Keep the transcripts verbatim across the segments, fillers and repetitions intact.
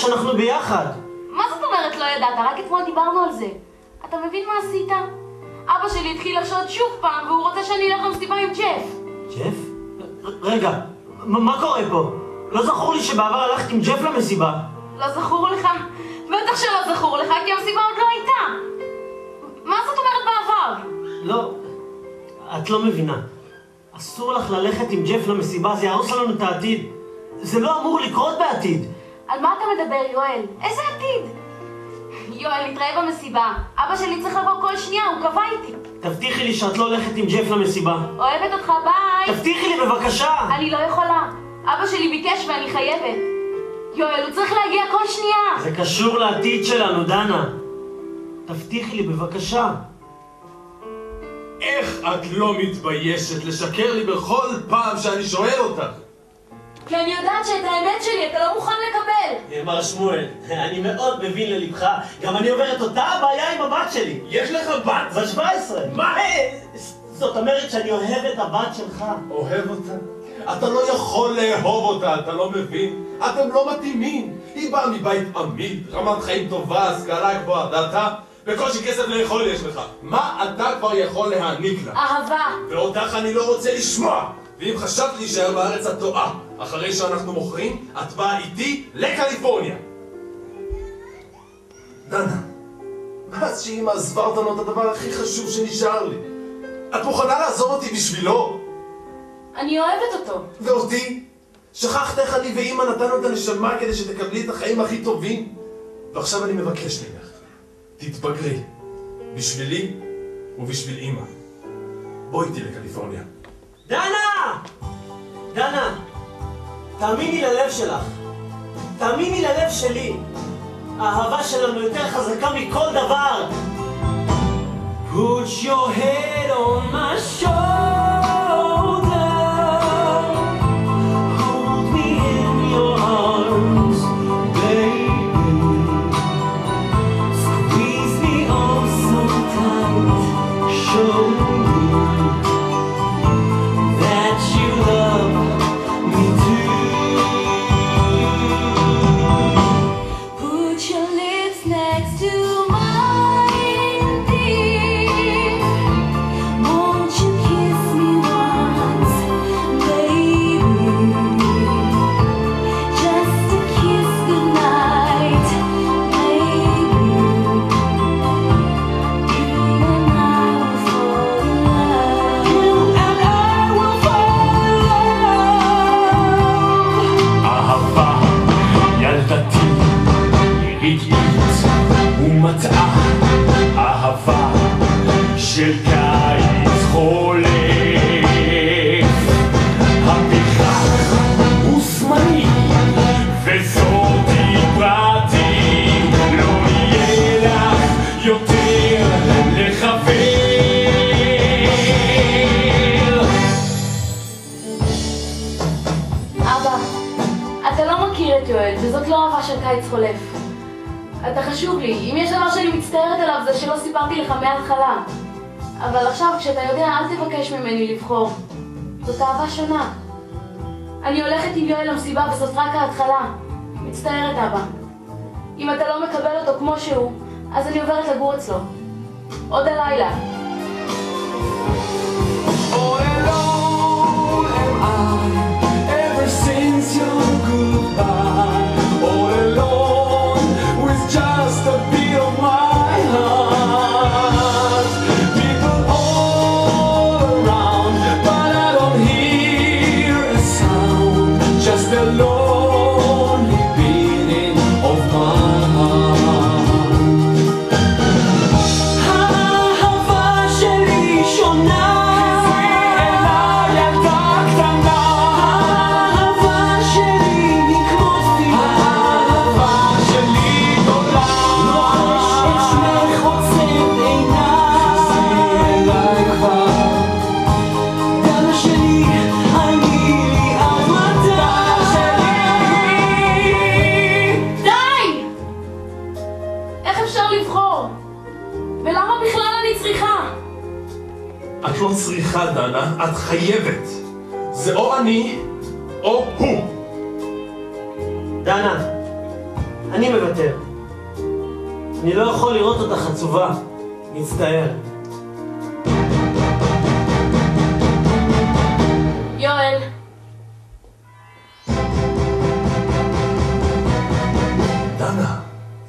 שאנחנו ביחד. מה זאת אומרת לא ידעת? רק אתמול דיברנו על זה. אתה מבין מה עשית? אבא שלי התחיל לחשוד שוב פעם, והוא רוצה שאני אלך למסיבה עם ג'ף. ג'ף? רגע, מה קורה פה? לא זכור לי שבעבר הלכת עם ג'ף למסיבה. לא זכור לך? בטח שלא זכור לך, כי המסיבה עוד לא הייתה. מה זאת אומרת בעבר? לא, את לא מבינה. אסור לך ללכת עם ג'ף למסיבה, זה יהרוס לנו את העתיד. זה לא אמור לקרות בעתיד. על מה אתה מדבר, יואל? איזה עתיד? יואל, נתראה במסיבה. אבא שלי צריך לבוא כל שנייה, הוא קבע איתי. תבטיחי לי שאת לא הולכת עם ג'ף למסיבה. אוהבת אותך, ביי. תבטיחי לי בבקשה. אני לא יכולה. אבא שלי ביקש ואני חייבת. יואל, הוא צריך להגיע כל שנייה. זה קשור לעתיד שלנו, דנה. תבטיחי לי בבקשה. איך את לא מתביישת לשקר לי בכל פעם שאני שואל אותך? כי אני יודעת שאת האמת שלי אתה לא מוכן לקבל. מר שמואל, אני מאוד מבין ללבך. גם אני עובר את אותה הבעיה עם הבת שלי. יש לך בת? בת שבע עשרה. מה? זאת אומרת שאני אוהב את הבת שלך. אוהב אותה? אתה לא יכול לאהוב אותה, אתה לא מבין? אתם לא מתאימים. היא באה מבית עמית, רמת חיים טובה, השכלה גבוהה, ואתה בקושי כסף לאכול יש לך. מה אתה כבר יכול להעניק לה? אהבה. ואותך אני לא רוצה לשמוע. ואם חשבת להישאר בארץ את טועה. אחרי שאנחנו מוכרים, את באה איתי לקליפורניה. דנה, מאז שאמא עזבה אותנו את הדבר הכי חשוב שנשאר לי. את מוכנה לעזוב אותי בשבילו? אני אוהבת אותו. ואותי? שכחת איך אני ואמא נתנו את הנשמה כדי שתקבלי את החיים הכי טובים? ועכשיו אני מבקש ממך, תתבגרי. בשבילי ובשביל אמא. בואי איתי לקליפורניה. דנה! דנה! תאמיני ללב שלך. תאמיני ללב שלי. האהבה שלנו יותר חזקה מכל דבר. Put your head on my shoulder. Hold me in your arms, baby. Squeeze me oh so tight. Show me that you love me too. Put your lips next to mine, dear. Won't you kiss me once, baby? Just a kiss goodnight, baby. You and I will fall in love. אהבה ילדתי, רגעית ומטעה, אהבה של קיץ חולף. הפרחח הוא זמני וזאת דיברתי, לא יהיה לך יותר לחבר. אבא, אתה לא מכיר את יואל, וזאת לא אהבה של קיץ חולף. אתה חשוב לי, אם יש דבר שאני מצטערת עליו זה שלא סיפרתי לך מההתחלה. אבל עכשיו כשאתה יודע, אל תבקש ממני לבחור. זאת אהבה שונה. אני הולכת עם יואל למסיבה וזאת רק ההתחלה. מצטערת אבא. אם אתה לא מקבל אותו כמו שהוא, אז אני עוברת לגור אצלו. עוד הלילה. All alone am I, ever since your goodbye. All alone with just a beat of my heart. People all around, but I don't hear a sound. Just a lonely beating of my heart. האהבה שלי שונה. את לא צריכה, דנה, את חייבת. זה או אני, או הוא. דנה, אני מוותר. אני לא יכול לראות אותך עצובה. מצטער. יואל. דנה.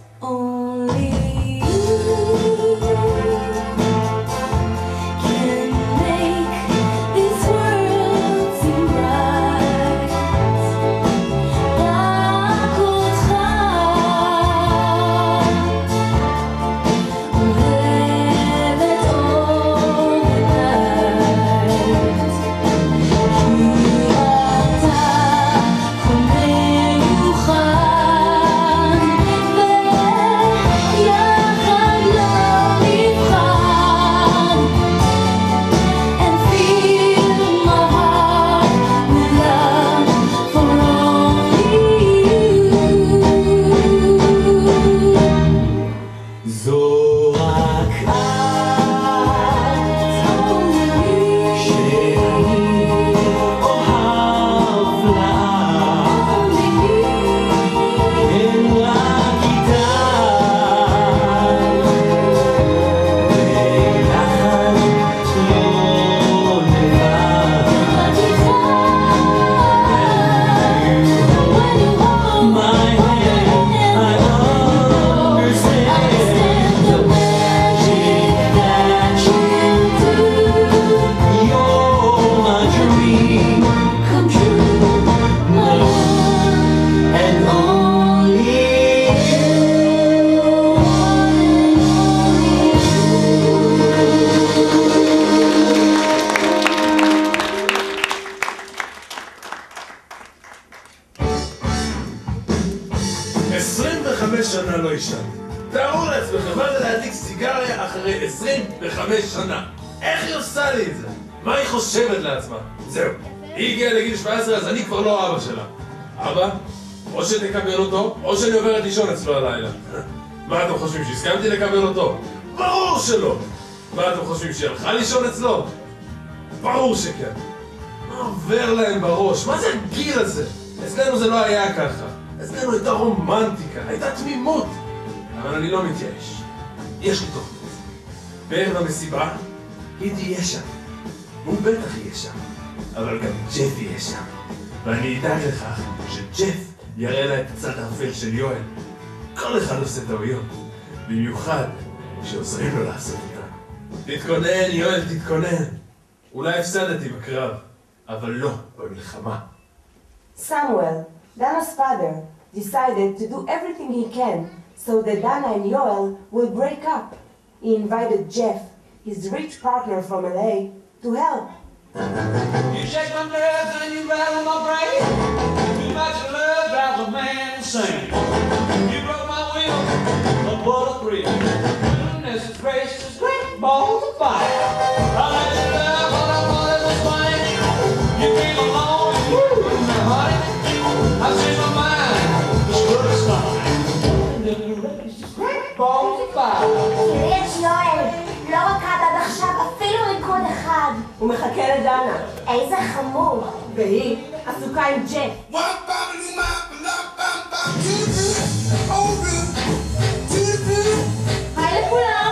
עשרים וחמש שנה לא ישן. תארו לעצמכם, מה זה להדליק סיגריה אחרי עשרים וחמש שנה? איך היא עושה לי את זה? מה היא חושבת לעצמה? זהו, היא הגיעה לגיל שבע עשרה, אז אני כבר לא אבא שלה. אבא, או שתקבל אותו, או שאני עוברת לישון אצלו הלילה. מה אתם חושבים, שהסכמתי לקבל אותו? ברור שלא! מה אתם חושבים, שהלכה לישון אצלו? ברור שכן. מה עובר להם בראש? מה זה הגיל הזה? אצלנו זה לא היה ככה. אצלנו הייתה רומנטיקה, הייתה תמימות. אבל אני לא מתייאש. יש לי תוכנית. בערב המסיבה, היא תהיה שם. הוא בטח יהיה שם. אבל גם ג'ף יהיה שם. ואני אדאג לכך שג'ף יראה לה את הצד האפל של יואל. כל אחד עושה טעויות. במיוחד שעוזרים לו לעשות אותה. תתכונן, יואל, תתכונן. אולי הפסדתי בקרב, אבל לא במלחמה. Samuel, Dana's father, decided to do everything he can so that Dana and Yoel will break up. He invited Jeff, his rich partner from L A, to help. You shake my nerves and you rattle my brain. Too much love drives a man insane. You broke my will, but what a thrill. Goodness gracious, great balls of fire. I let you love all I wanted was mine. You came along and you in my heart. I changed my mind, the good is fine. Goodness gracious, great balls of fire. יש יואל, לא רקד עד עכשיו אפילו ריקוד אחד. הוא מחכה לדנה, איזה חמור. והיא עסוקה עם ג'ף. היי לכולם!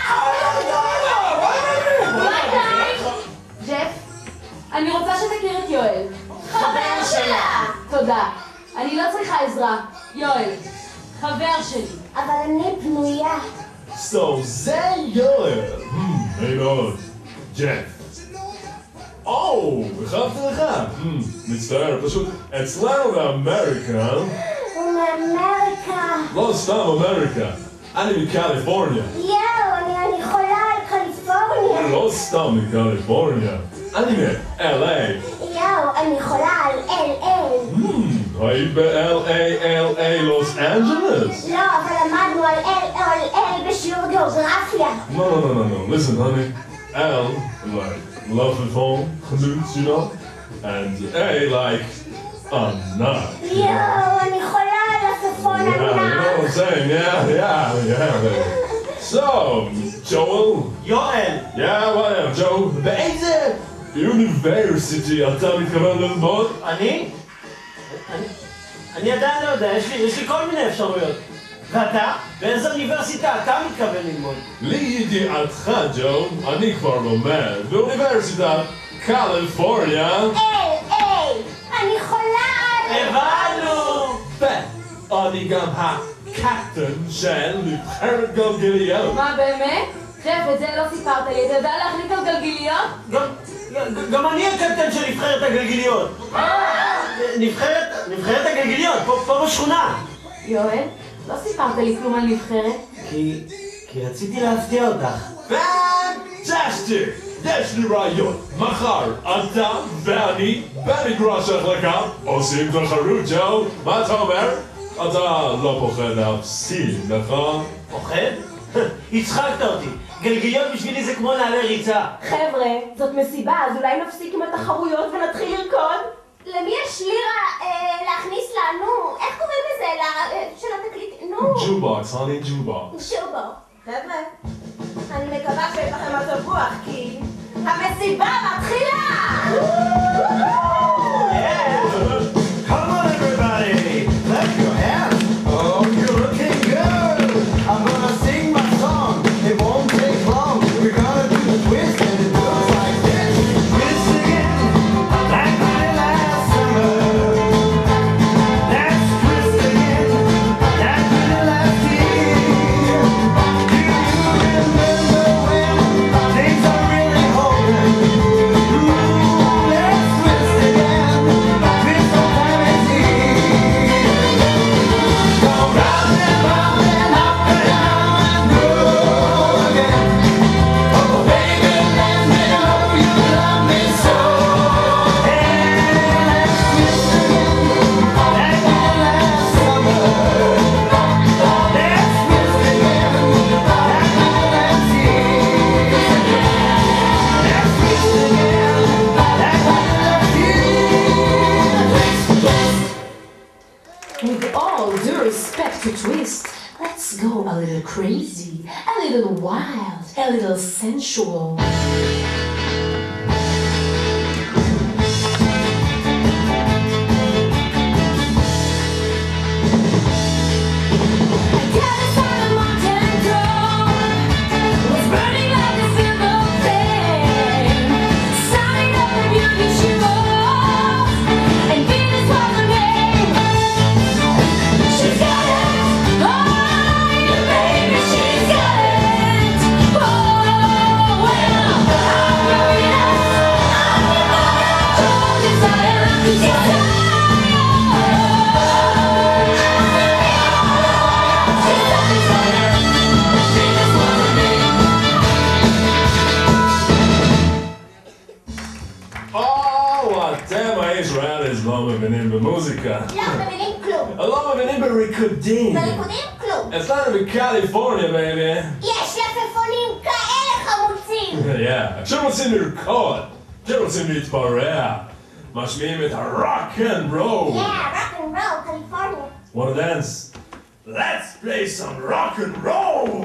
ביי ביי! ג'ף, אני רוצה שתכיר את יואל. חבר שלה. תודה. אני לא צריכה עזרה. יואל, חבר שלי. אבל אני פנויה. So, זה יואל. היי מאוד. ג'ף. או, החלפתי לך. מצטער, פשוט אצלנו באמריקה. הוא מאמריקה. לא סתם אמריקה. אני מקליפורניה. יואו, אני, אני חולה על קליפורניה. לא סתם מקליפורניה. אני מ-אל איי. יואו, אני חולה על אל אל. היית ב-אל איי, אל איי, לוס אנג'לס? לא, אבל למדנו על אל אל אל בשיעור גיאוגרפיה. No, no, no, no, no. Listen, honey. L, like, lovely genoeg, you know? And A, like, a nut. יואו, אני חולה על השפון Yeah, you know what I'm ענק. saying? Yeah, yeah, yeah, baby. So, Joel? יואל! Yeah, what am, Joe? באיזה? University, אתה מתכוון ללמוד? אני? אני? אני עדיין לא יודע, יש לי, יש לי כל מיני אפשרויות. ואתה? באיזו אוניברסיטה אתה מתכוון ללמוד? לידיעתך, ג'ו, אני כבר לומד באוניברסיטת קליפורניה. היי, היי, אני חולה על... הבנו! ואני גם הקפטן של נבחרת גלגיליות. מה באמת? שף, את זה לא סיפרת לי, אתה יודע להחליט על גלגיליות? גם, גם אני הקפטן של נבחרת הגלגיליות. נבחרת, נבחרת הגלגיליות, פה, פה בשכונה. יואל, לא סיפרת לי כלום על נבחרת? כי, כי רציתי להפתיע אותך. פנטסטיק! יש לי רעיון. מחר אתה ואני במגרש ההחלקה עושים תחרות, ג'ו. מה אתה אומר? אתה לא פוחד להפסיד, נכון? פוחד? הצחקת אותי. גלגיליות בשבילי זה כמו נעלי ריצה. חבר'ה, זאת מסיבה, אז אולי נפסיק עם התחרויות ונתחיל לרקוד? למי יש לירה אה, להכניס לנו? איך קוראים לזה? ל- של התקליט? נו. ג'ובוקס, הוני ג'ובוקס. שובו. חבר'ה, אני מקווה שיש לכם מצב רוח, כי המסיבה מתחילה! Come on everybody, clap your hands. Oh, you're looking good. I'm gonna sing my song. It won't take long. We're gonna do the twist and it goes like this. Twist again, like we did last summer. Let's twist again, like we did last year. Do you remember when things are really holding? Ooh, let's twist again. Twist no time is here. Go round and round and up and down and through again. Oh baby, let me know you love me so. Hey, let's twist again, like we did last summer. Let's twist again, like we did last year. Let's twist again, like we did last year. With all due respect to Twist, let's go a little crazy, a little wild, a little sensual. הישראלים לא מבינים במוזיקה. לא מבינים כלום. לא מבינים בריקודים. בריקודים כלום. אצלנו בקליפורניה, בייבי. יש לפפונים כאלה חמוצים. יא, כשרוצים לרקוד, כשרוצים להתפרע, משמיעים את הרוק אנד רול. יא, rock and roll, קליפורניה. Wanna dance? Let's play some rock and roll!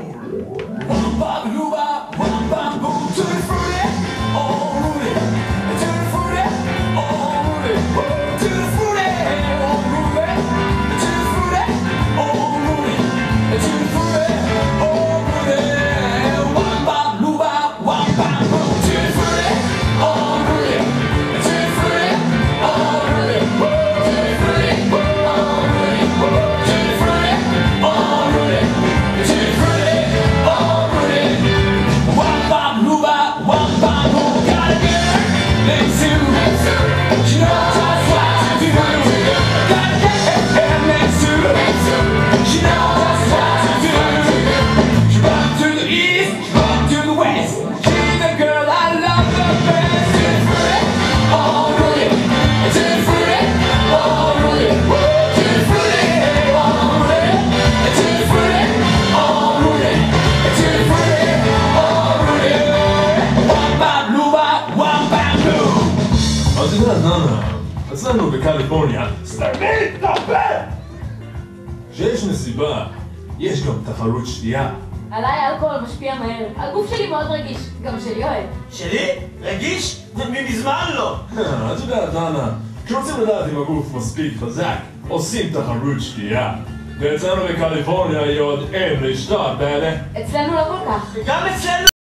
אצלנו בקליפורניה, סתמי את הפה! כשיש מסיבה, יש גם תחרות שתייה. עליי אלכוהול משפיע מהר. הגוף שלי מאוד רגיש, גם של יואל. שלי? רגיש? מזמן לא. את יודעת, דנה, כשרוצים לדעת אם הגוף מספיק חזק, עושים תחרות שתייה. ואצלנו בקליפורניה עוד אין לשתות, בעלה. אצלנו לא כל כך. גם אצלנו